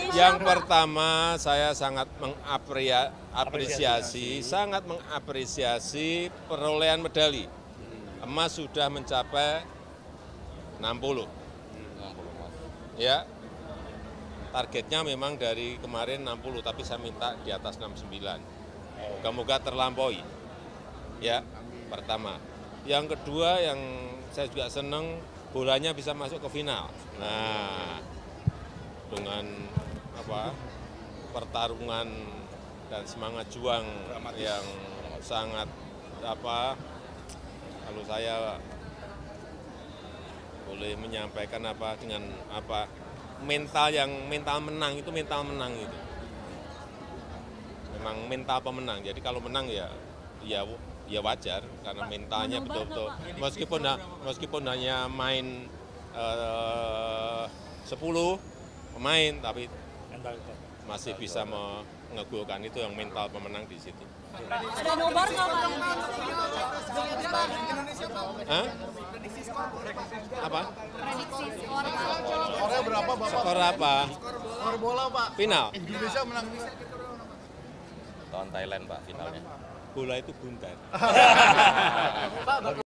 Yang pertama, saya sangat mengapresiasi perolehan medali. Emas sudah mencapai 60. Ya, targetnya memang dari kemarin 60, tapi saya minta di atas 69. Moga-moga terlampaui. Ya, pertama. Yang kedua, yang saya juga senang bolanya bisa masuk ke final. Nah, dengan pertarungan dan semangat juang yang sangat kalau saya boleh menyampaikan dengan mental menang itu. Memang mental pemenang. Jadi kalau menang ya wajar karena mentalnya betul-betul meskipun hanya main 10 pemain tapi masih bisa mengegulkan, itu yang mental pemenang di situ. Sudah nobar nggak Pak? Hah? Apa? Prediksi skor. Skornya berapa Bapak? Skor apa? Skor bola Pak. Final. Indonesia menang. Lawan Thailand Pak finalnya. Bola itu buntar.